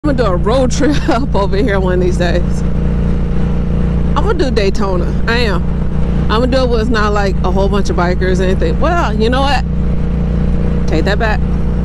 I'm gonna do a road trip over here one of these days. I'm gonna do Daytona. I am. I'm gonna do it where it's not like a whole bunch of bikers or anything. Well, you know what? Take that back.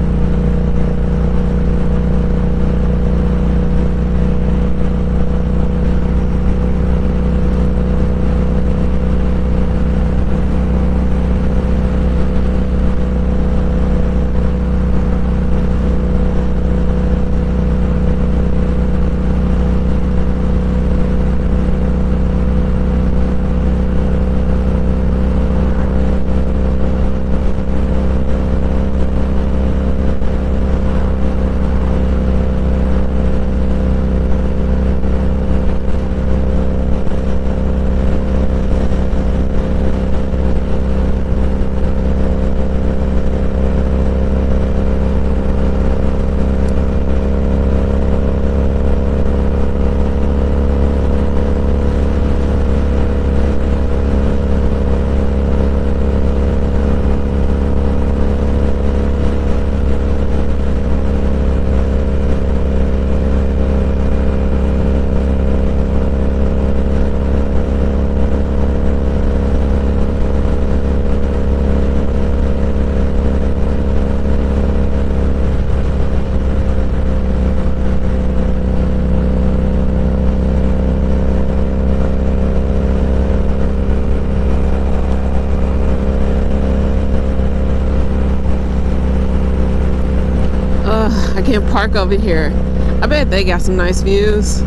I can't park over here. I bet they got some nice views.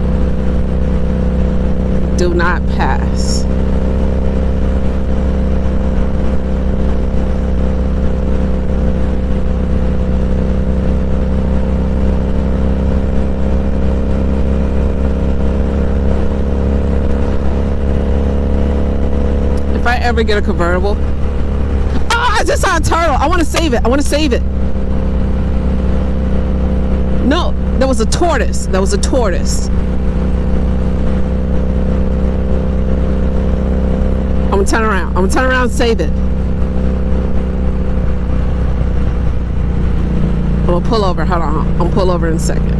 Do not pass. If I ever get a convertible. Oh, I just saw a turtle. I want to save it. I want to save it. No, there was a tortoise. There was a tortoise. I'm gonna turn around. I'm gonna turn around and save it. I'm gonna pull over. Hold on. I'm gonna pull over in a second.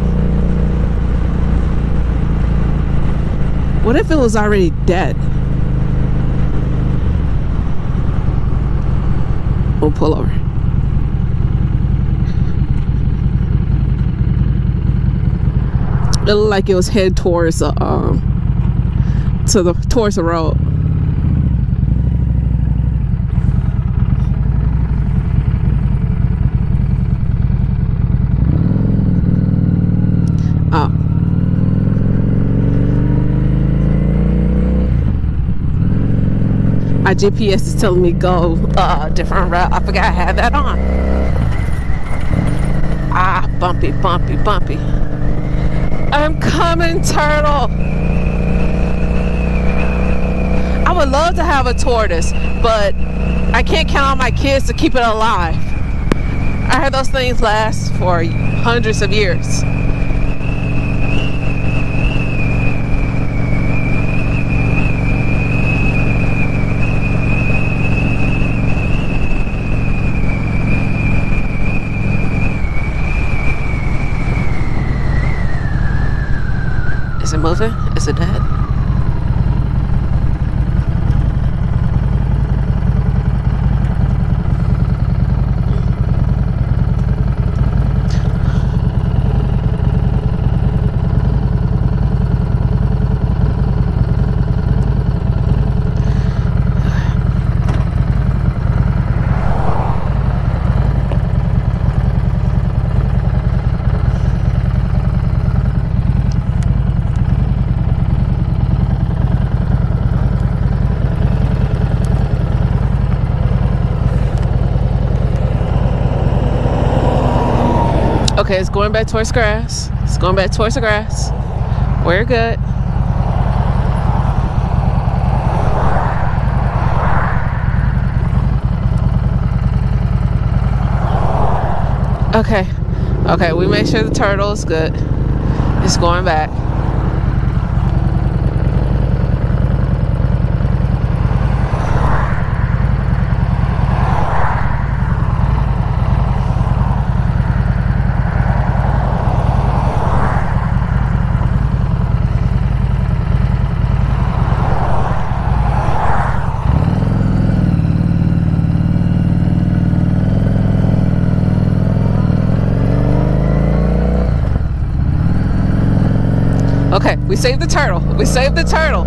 What if it was already dead? We'll pull over. It looked like it was head towards towards the road. Oh. My GPS is telling me go different route. I forgot I had that on. Ah, bumpy, bumpy, bumpy. I'm coming, turtle. I would love to have a tortoise, but I can't count on my kids to keep it alive. I heard those things last for hundreds of years. Is it moving? Is it dead? Okay, it's going back towards grass. It's going back towards the grass. We're good. Okay. Okay, we made sure the turtle is good. It's going back. Okay, we saved the turtle. We saved the turtle.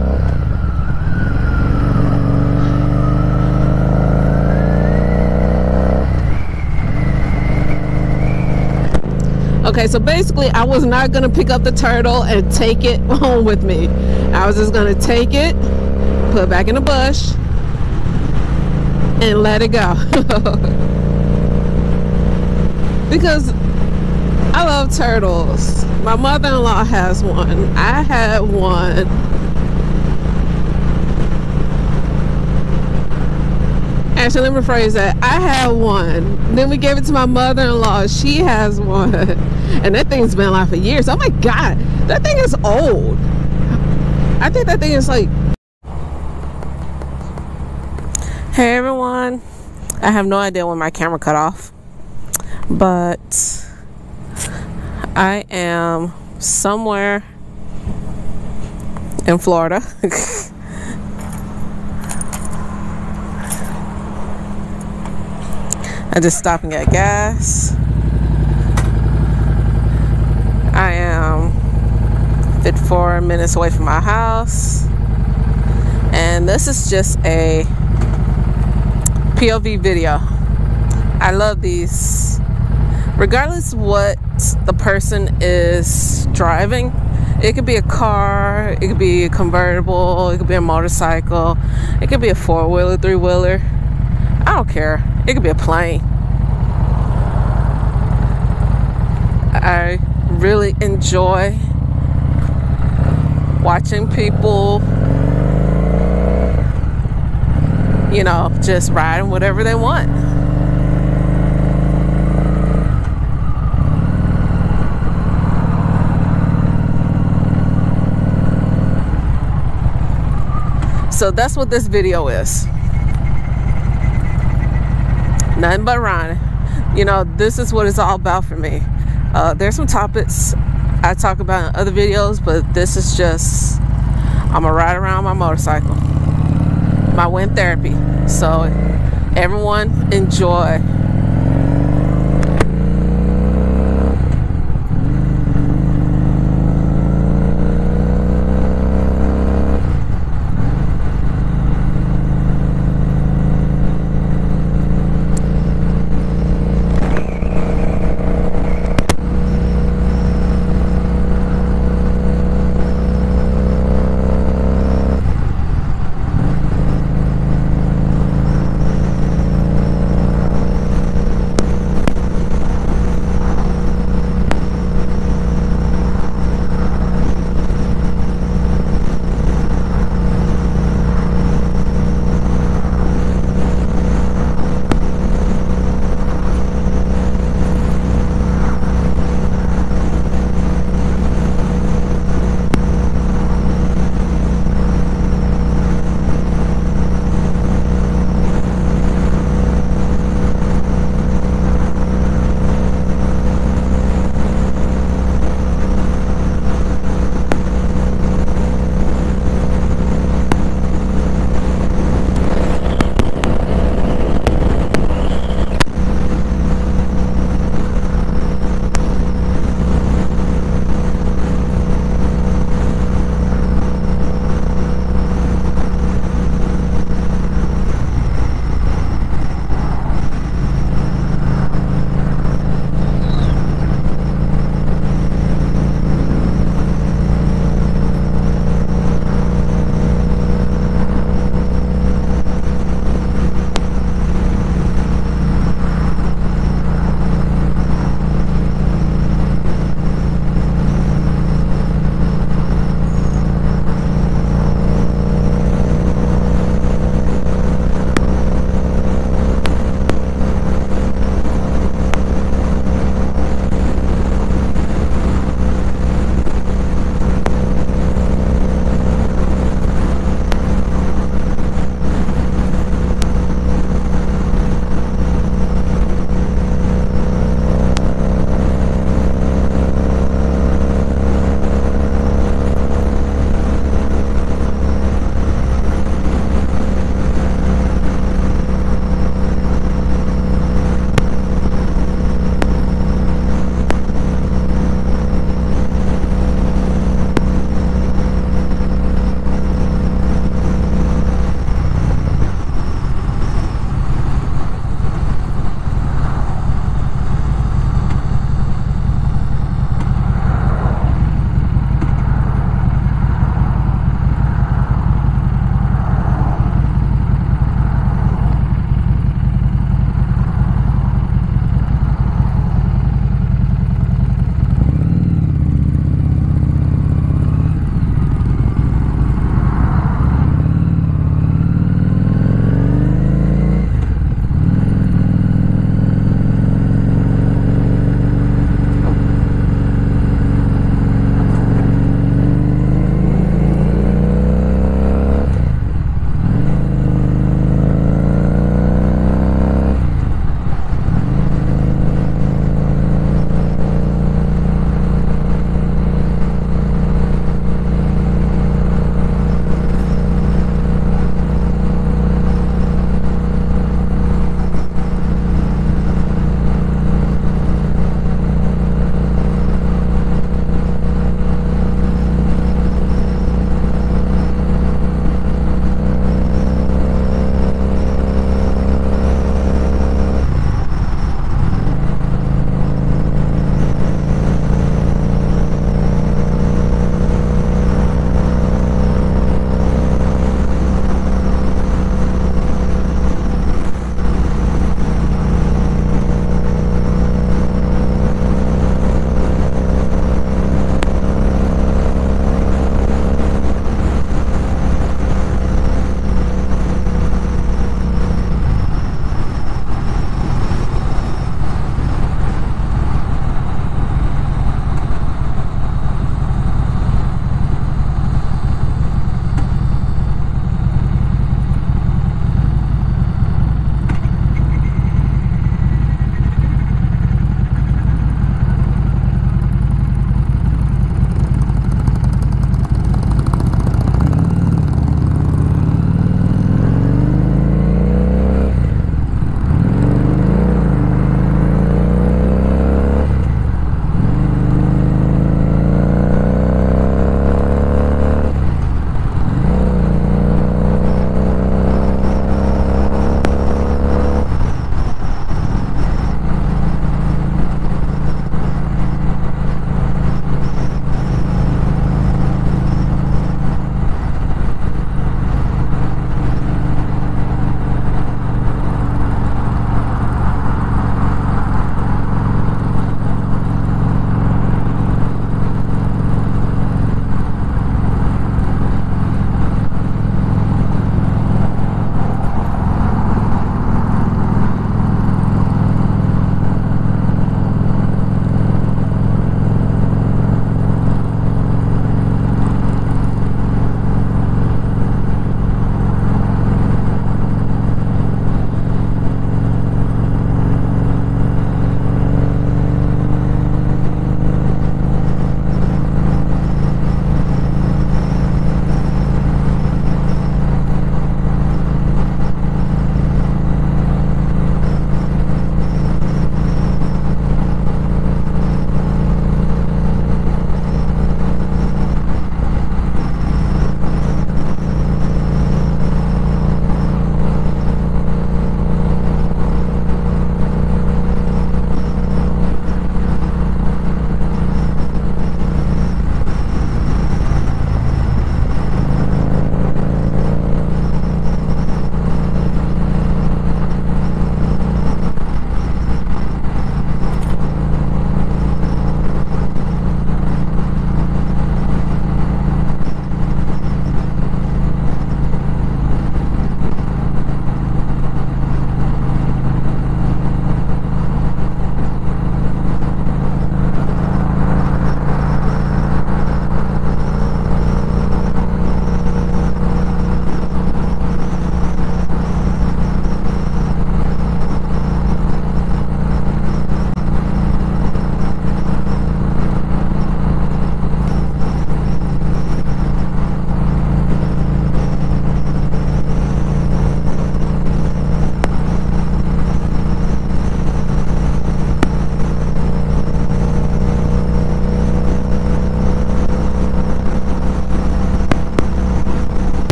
Okay, so basically I was not gonna pick up the turtle and take it home with me. I was just gonna take it, put it back in the bush, and let it go. Because I love turtles. My mother-in-law has one. I had one. Actually, let me rephrase that. I had one. Then we gave it to my mother-in-law. She has one. And that thing's been alive for years. Oh my God. That thing is old. I think that thing is like... Hey everyone. I have no idea when my camera cut off. But I am somewhere in Florida. I just stopped and got gas. I am 54 minutes away from my house. And this is just a POV video. I love these. Regardless what the person is driving, it could be a car, it could be a convertible, it could be a motorcycle, it could be a four-wheeler, three-wheeler. I don't care. It could be a plane. I really enjoy watching people, you know, just riding whatever they want. So that's what this video is. Nothing but riding. You know, this is what it's all about for me. There's some topics I talk about in other videos, but this is just, I'm gonna ride around my motorcycle. My wind therapy. So everyone enjoy.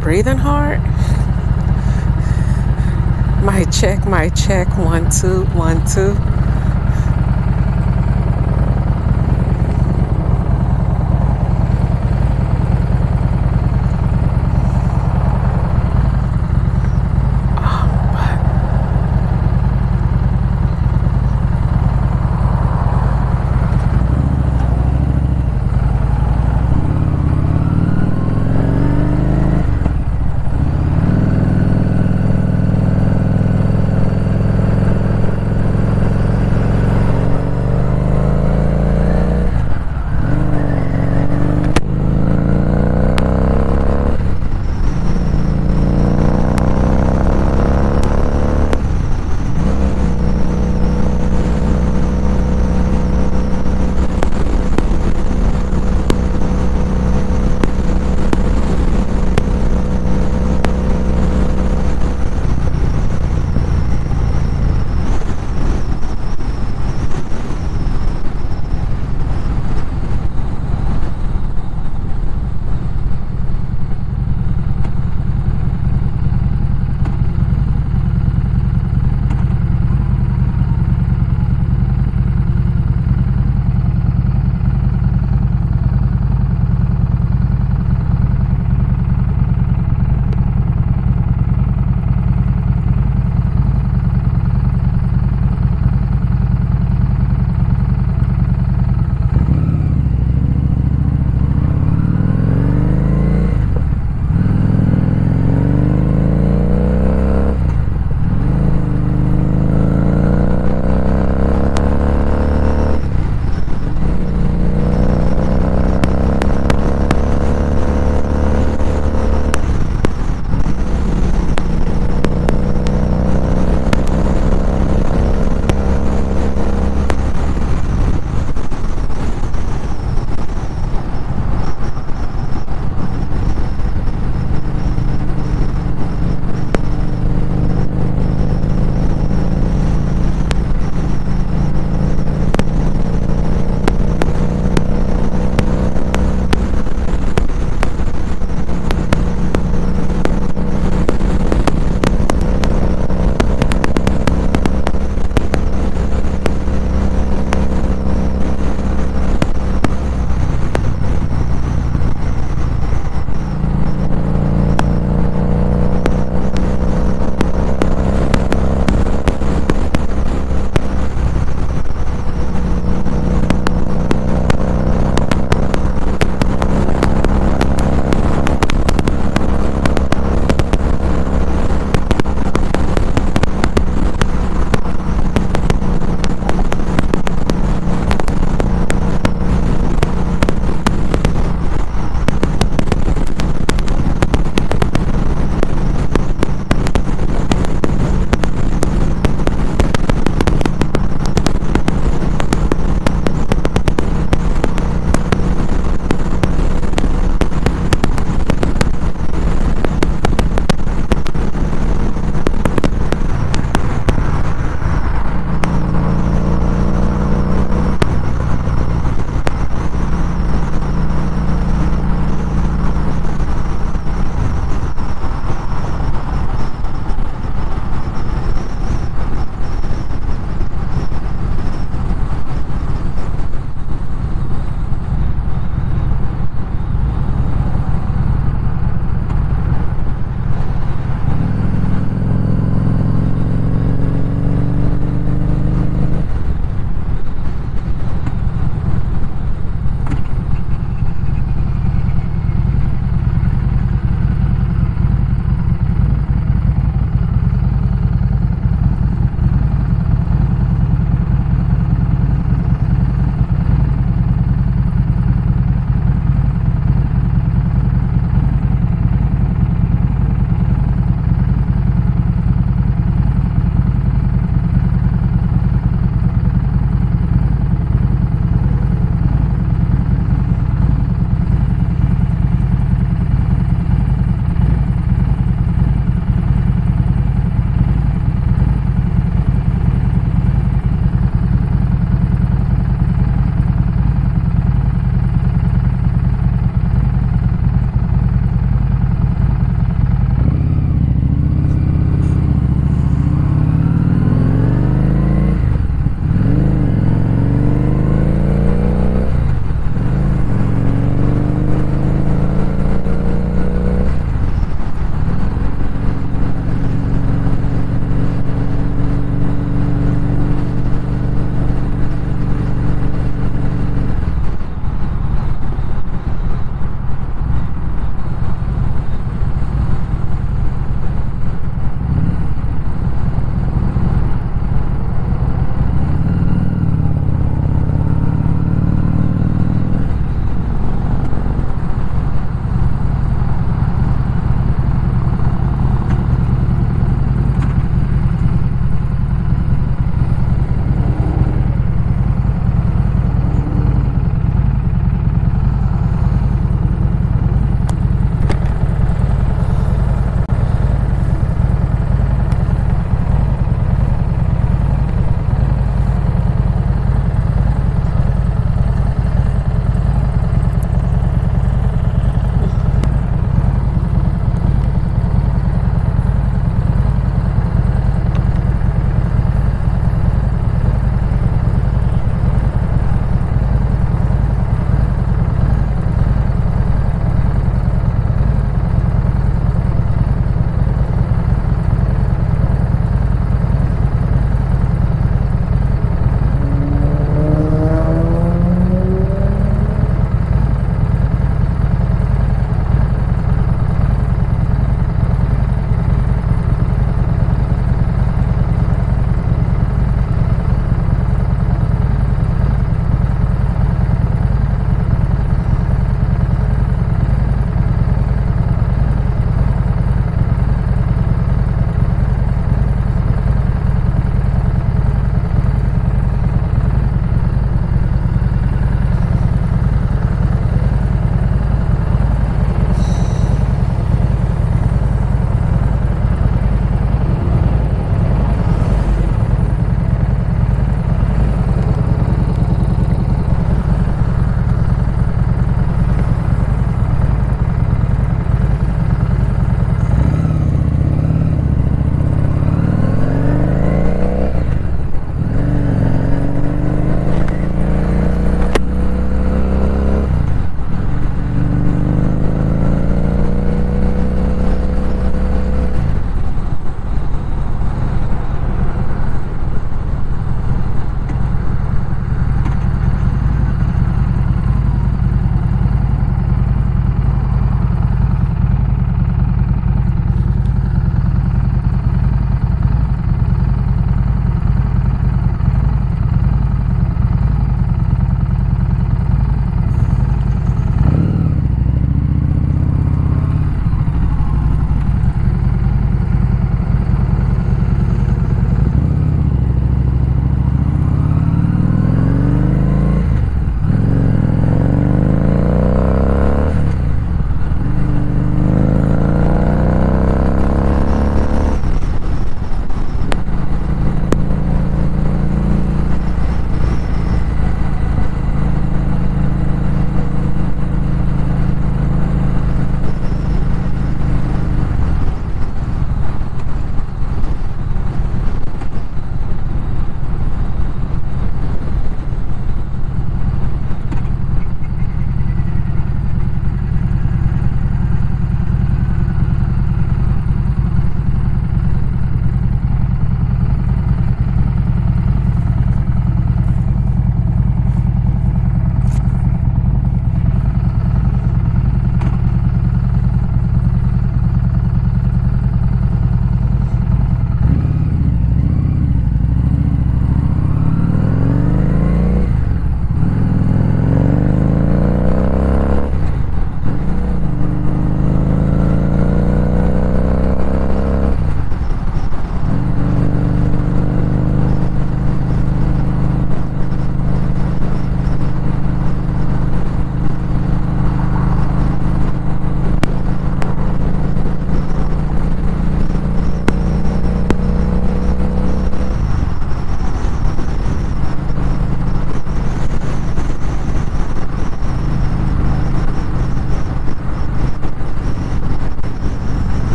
breathing hard? Mic check, 1 2 1 2.